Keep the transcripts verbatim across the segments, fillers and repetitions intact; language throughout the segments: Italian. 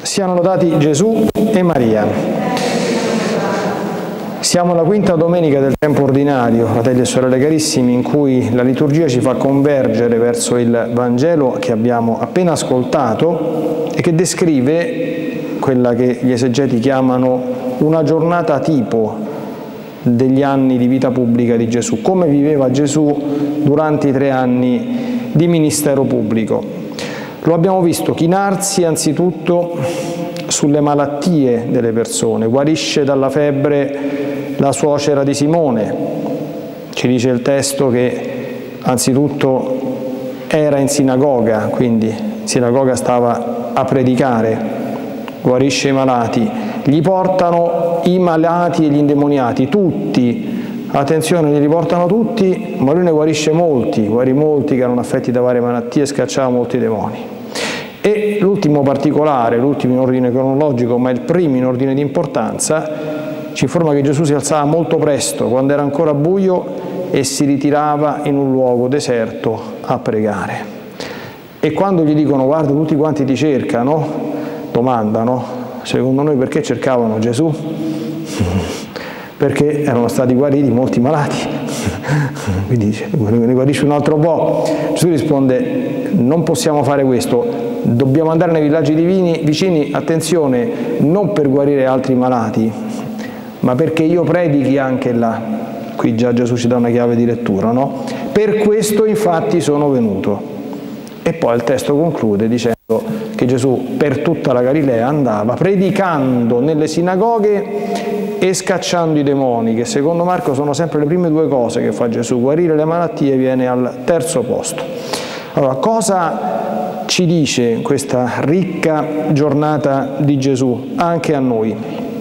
Siano lodati Gesù e Maria. Siamo alla quinta domenica del tempo ordinario, fratelli e sorelle carissimi, in cui la liturgia ci fa convergere verso il Vangelo che abbiamo appena ascoltato e che descrive quella che gli esegeti chiamano una giornata tipo degli anni di vita pubblica di Gesù, come viveva Gesù durante i tre anni di ministero pubblico. Lo abbiamo visto chinarsi anzitutto sulle malattie delle persone, guarisce dalla febbre la suocera di Simone, ci dice il testo che anzitutto era in sinagoga, quindi in sinagoga stava a predicare, guarisce i malati, gli portano i malati e gli indemoniati, tutti, attenzione, li portano tutti, ma lui ne guarisce molti, guarì molti che erano affetti da varie malattie e scacciava molti demoni. E l'ultimo particolare, l'ultimo in ordine cronologico, ma il primo in ordine di importanza, ci informa che Gesù si alzava molto presto, quando era ancora buio, e si ritirava in un luogo deserto a pregare. E quando gli dicono guarda tutti quanti ti cercano, domandano, secondo noi perché cercavano Gesù? Perché erano stati guariti molti malati. Quindi dice, ne guarisce un altro po'. Gesù risponde, non possiamo fare questo, dobbiamo andare nei villaggi divini, vicini, attenzione, non per guarire altri malati, ma perché io predichi anche là. Qui già Gesù ci dà una chiave di lettura, no? Per questo infatti sono venuto. E poi il testo conclude dicendo che Gesù per tutta la Galilea andava predicando nelle sinagoghe e scacciando i demoni, che secondo Marco sono sempre le prime due cose che fa Gesù. Guarire le malattie viene al terzo posto. Allora, cosa ci dice questa ricca giornata di Gesù anche a noi?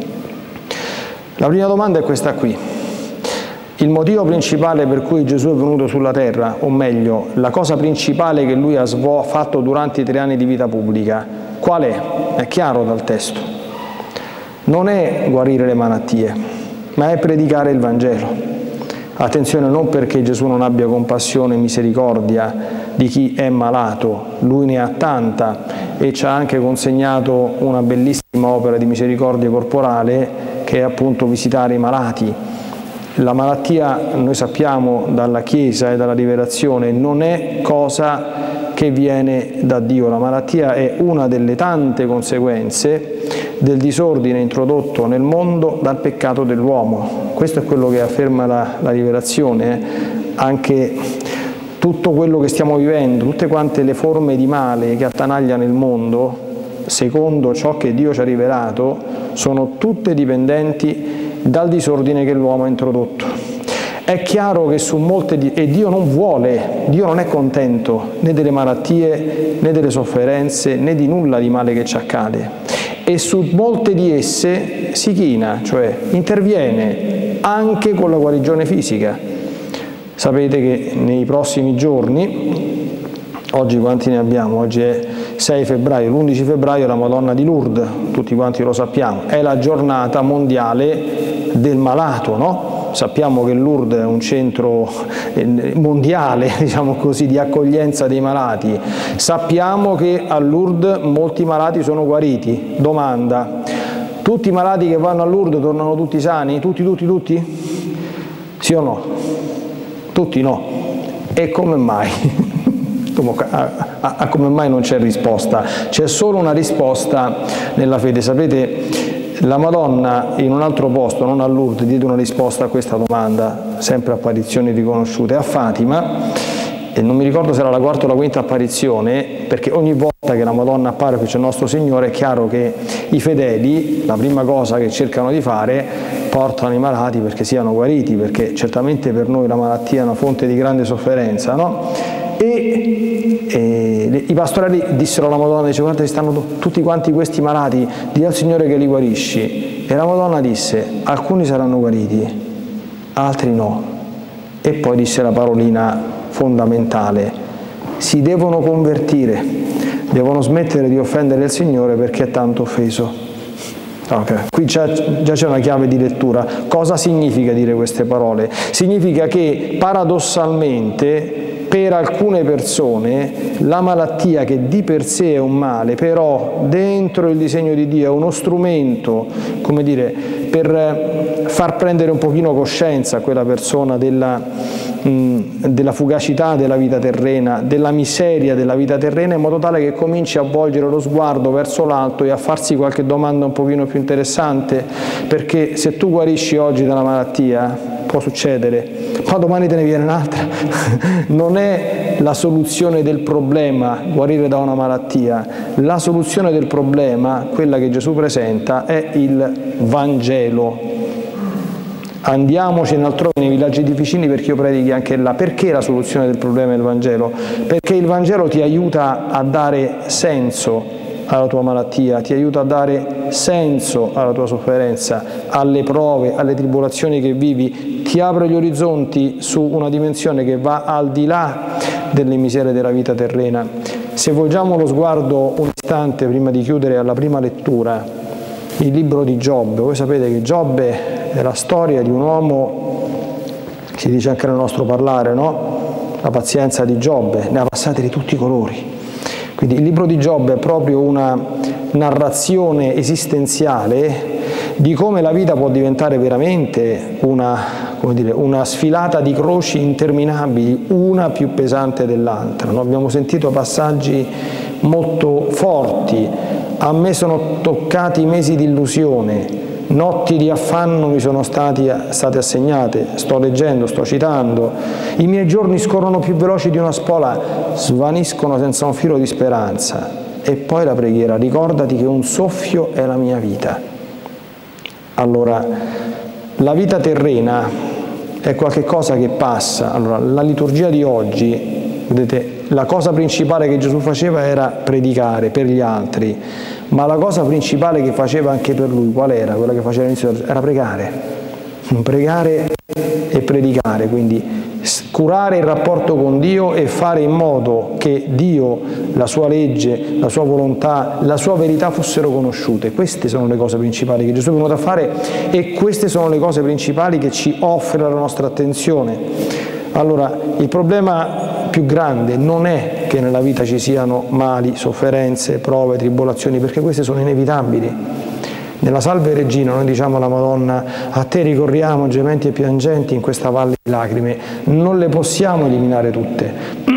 La prima domanda è questa qui. Il motivo principale per cui Gesù è venuto sulla terra, o meglio, la cosa principale che lui ha fatto durante i tre anni di vita pubblica, qual è? È chiaro dal testo. Non è guarire le malattie, ma è predicare il Vangelo. Attenzione, non perché Gesù non abbia compassione e misericordia di chi è malato, lui ne ha tanta e ci ha anche consegnato una bellissima opera di misericordia corporale che è appunto visitare i malati. La malattia, noi sappiamo dalla Chiesa e dalla rivelazione, non è cosa che viene da Dio. La malattia è una delle tante conseguenze del disordine introdotto nel mondo dal peccato dell'uomo. Questo è quello che afferma la, la rivelazione. Anche tutto quello che stiamo vivendo, tutte quante le forme di male che attanagliano il mondo, secondo ciò che Dio ci ha rivelato, sono tutte dipendenti dal disordine che l'uomo ha introdotto. È chiaro che su molte di... e Dio non vuole, Dio non è contento né delle malattie, né delle sofferenze, né di nulla di male che ci accade. E su molte di esse si china, cioè interviene anche con la guarigione fisica. Sapete che nei prossimi giorni, oggi quanti ne abbiamo? Oggi è sei febbraio, l'undici febbraio è la Madonna di Lourdes, tutti quanti lo sappiamo, è la giornata mondiale del malato, no? Sappiamo che Lourdes è un centro mondiale, diciamo così, di accoglienza dei malati. Sappiamo che a Lourdes molti malati sono guariti. Domanda, tutti i malati che vanno a Lourdes tornano tutti sani? Tutti, tutti, tutti? Sì o no? Tutti no. E come mai? A, a, a come mai non c'è risposta? C'è solo una risposta nella fede. Sapete, la Madonna in un altro posto, non a Lourdes, diede una risposta a questa domanda, sempre apparizioni riconosciute, a Fatima, e non mi ricordo se era la quarta o la quinta apparizione, perché ogni volta che la Madonna appare qui c'è il nostro Signore, è chiaro che i fedeli, la prima cosa che cercano di fare, portano i malati perché siano guariti, perché certamente per noi la malattia è una fonte di grande sofferenza, no? E, e i pastorelli dissero alla Madonna, dice, guarda, stanno tutti quanti questi malati, di al Signore che li guarisci. E la Madonna disse, alcuni saranno guariti, altri no. E poi disse la parolina fondamentale, si devono convertire, devono smettere di offendere il Signore perché è tanto offeso. Okay. Qui già, già c'è una chiave di lettura. Cosa significa dire queste parole? Significa che paradossalmente per alcune persone la malattia, che di per sé è un male, però dentro il disegno di Dio è uno strumento, come dire, per far prendere un pochino coscienza a quella persona della, mh, della fugacità della vita terrena, della miseria della vita terrena, in modo tale che cominci a volgere lo sguardo verso l'alto e a farsi qualche domanda un pochino più interessante, perché se tu guarisci oggi dalla malattia, può succedere, ma domani te ne viene un'altra. Non è la soluzione del problema guarire da una malattia, la soluzione del problema, quella che Gesù presenta, è il Vangelo. Andiamocene altrove nei villaggi vicini perché io predichi anche là. Perché la soluzione del problema è il Vangelo? Perché il Vangelo ti aiuta a dare senso alla tua malattia, ti aiuta a dare senso alla tua sofferenza, alle prove, alle tribolazioni che vivi, ti apre gli orizzonti su una dimensione che va al di là delle miserie della vita terrena. Se volgiamo lo sguardo un istante prima di chiudere alla prima lettura, il libro di Giobbe, voi sapete che Giobbe è la storia di un uomo, si dice anche nel nostro parlare, no? La pazienza di Giobbe, ne ha passate di tutti i colori. Quindi il libro di Giobbe è proprio una narrazione esistenziale di come la vita può diventare veramente una, come dire, una sfilata di croci interminabili, una più pesante dell'altra. No? Abbiamo sentito passaggi molto forti. A me sono toccati mesi di illusione, notti di affanno mi sono stati, state assegnate, sto leggendo, sto citando, i miei giorni scorrono più veloci di una spola, svaniscono senza un filo di speranza. E poi la preghiera, ricordati che un soffio è la mia vita. Allora, la vita terrena è qualcosa che passa. Allora, la liturgia di oggi, vedete, la cosa principale che Gesù faceva era predicare per gli altri, ma la cosa principale che faceva anche per lui, qual era? Quella che faceva all'inizio, era pregare. Pregare e predicare, quindi curare il rapporto con Dio e fare in modo che Dio, la sua legge, la sua volontà, la sua verità fossero conosciute. Queste sono le cose principali che Gesù è venuto a fare e queste sono le cose principali che ci offre la nostra attenzione. Allora, il problema più grande non è che nella vita ci siano mali, sofferenze, prove, tribolazioni, perché queste sono inevitabili. Nella Salve Regina noi diciamo alla Madonna: a te ricorriamo gementi e piangenti in questa valle di lacrime. Non le possiamo eliminare tutte.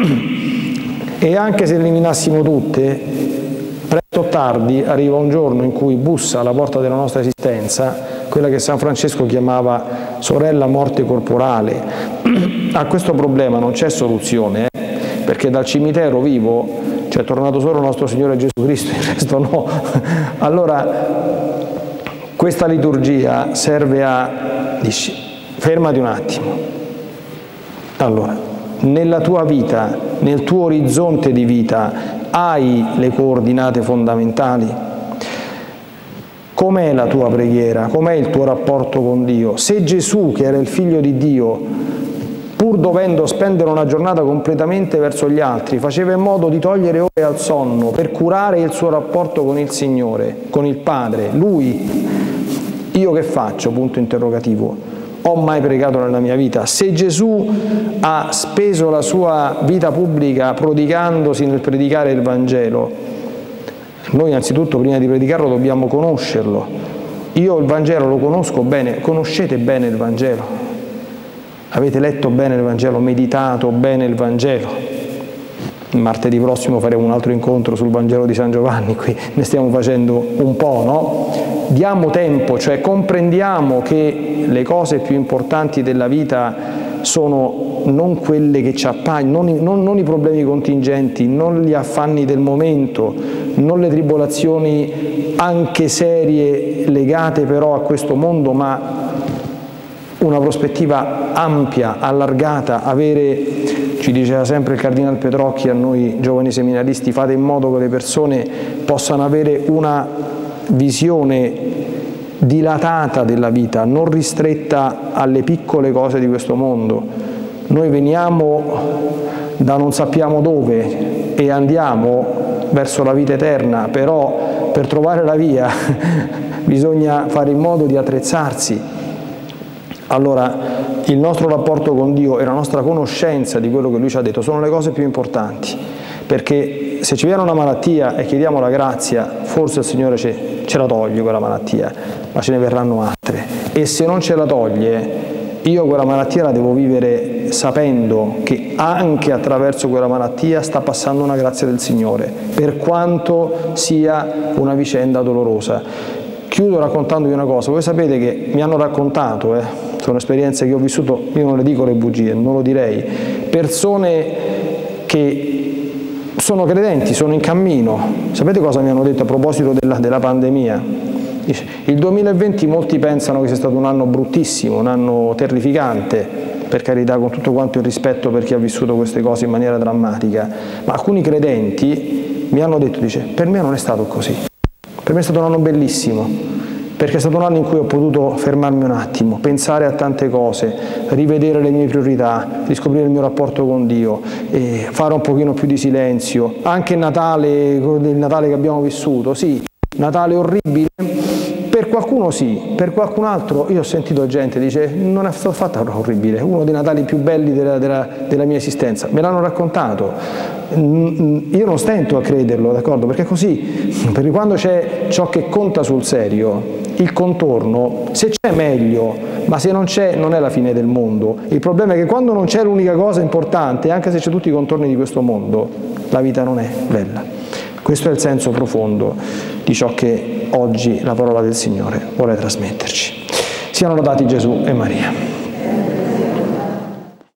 E anche se le eliminassimo tutte, presto o tardi arriva un giorno in cui bussa alla porta della nostra esistenza quella che San Francesco chiamava sorella morte corporale. A questo problema non c'è soluzione, eh? Perché dal cimitero vivo ci è tornato solo il nostro Signore Gesù Cristo, il resto no. Allora, questa liturgia serve a... Dici, fermati un attimo. Allora, nella tua vita, nel tuo orizzonte di vita, hai le coordinate fondamentali? Com'è la tua preghiera? Com'è il tuo rapporto con Dio? Se Gesù, che era il Figlio di Dio, pur dovendo spendere una giornata completamente verso gli altri, faceva in modo di togliere ore al sonno per curare il suo rapporto con il Signore, con il Padre, Lui, io che faccio? Punto interrogativo. Ho mai pregato nella mia vita? Se Gesù ha speso la sua vita pubblica prodigandosi nel predicare il Vangelo, noi innanzitutto prima di predicarlo dobbiamo conoscerlo. Io il Vangelo lo conosco bene, conoscete bene il Vangelo? Avete letto bene il Vangelo, meditato bene il Vangelo? Martedì prossimo faremo un altro incontro sul Vangelo di San Giovanni, qui ne stiamo facendo un po', no? Diamo tempo, cioè comprendiamo che le cose più importanti della vita sono non quelle che ci appaiono, non, non, non i problemi contingenti, non gli affanni del momento, non le tribolazioni anche serie legate però a questo mondo, ma una prospettiva ampia, allargata, avere, ci diceva sempre il Cardinal Petrocchi a noi giovani seminaristi, fate in modo che le persone possano avere una visione dilatata della vita, non ristretta alle piccole cose di questo mondo. Noi veniamo da non sappiamo dove e andiamo verso la vita eterna, però per trovare la via bisogna fare in modo di attrezzarsi. allora il nostro rapporto con Dio e la nostra conoscenza di quello che Lui ci ha detto sono le cose più importanti, perché se ci viene una malattia e chiediamo la grazia, forse il Signore ce, ce la toglie quella malattia, ma ce ne verranno altre, e se non ce la toglie, io quella malattia la devo vivere sapendo che anche attraverso quella malattia sta passando una grazia del Signore, per quanto sia una vicenda dolorosa. Chiudo raccontandovi una cosa. Voi sapete che mi hanno raccontato, eh, sono esperienze che ho vissuto, io non le dico le bugie, non lo direi, persone che sono credenti, sono in cammino. Sapete cosa mi hanno detto a proposito della, della pandemia? Dice, il duemilaventi molti pensano che sia stato un anno bruttissimo, un anno terrificante, per carità, con tutto quanto il rispetto per chi ha vissuto queste cose in maniera drammatica, ma alcuni credenti mi hanno detto, dice, per me non è stato così, per me è stato un anno bellissimo, perché è stato un anno in cui ho potuto fermarmi un attimo, pensare a tante cose, rivedere le mie priorità, riscoprire il mio rapporto con Dio, e fare un pochino più di silenzio. Anche il Natale, il Natale che abbiamo vissuto, sì, Natale orribile, per qualcuno sì, per qualcun altro, io ho sentito gente che dice non è stato fatto orribile, uno dei Natali più belli della, della, della mia esistenza, me l'hanno raccontato, io non stento a crederlo, d'accordo, perché è così, perché quando c'è ciò che conta sul serio, il contorno, se c'è meglio, ma se non c'è non è la fine del mondo. Il problema è che quando non c'è l'unica cosa importante, anche se c'è tutti i contorni di questo mondo, la vita non è bella. Questo è il senso profondo di ciò che oggi la parola del Signore vuole trasmetterci. Siano lodati Gesù e Maria.